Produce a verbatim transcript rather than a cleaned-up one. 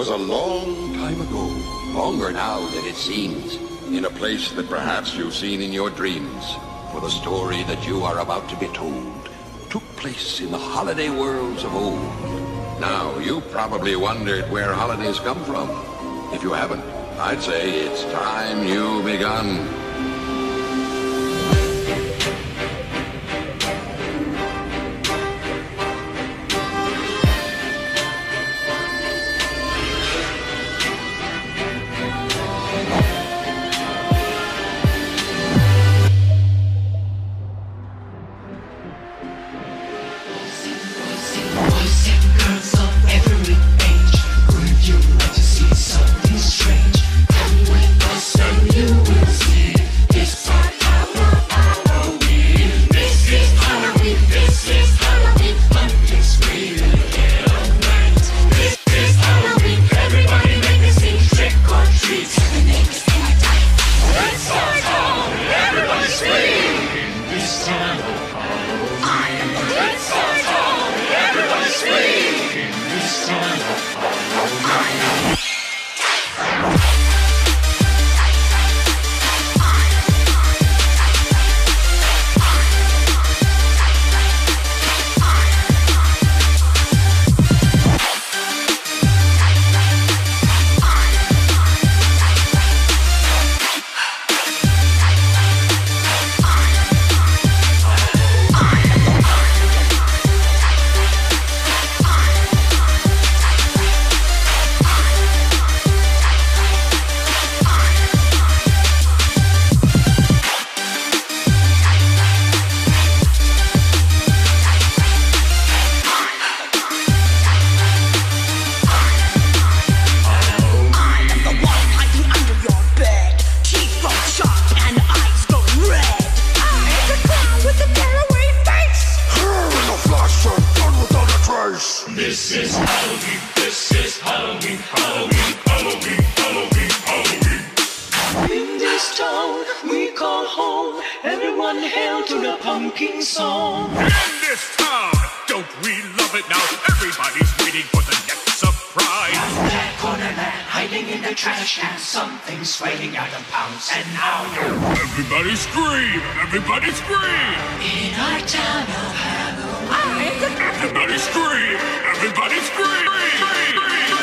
'Twas a long time ago, longer now than it seems, in a place that perhaps you've seen in your dreams. For the story that you are about to be told took place in the holiday worlds of old. Now, you probably wondered where holidays come from. If you haven't, I'd say it's time you begun. This is Halloween, this is Halloween, Halloween, Halloween, Halloween, Halloween. In this town we call home, everyone hail to the pumpkin song. In this town, don't we love it now? Everybody's waiting for the next surprise. Down that corner man hiding in the trash can, something's waiting out of pounds, and now you're... Everybody scream, everybody scream. In our town of Halloween. Everybody scream, everybody scream.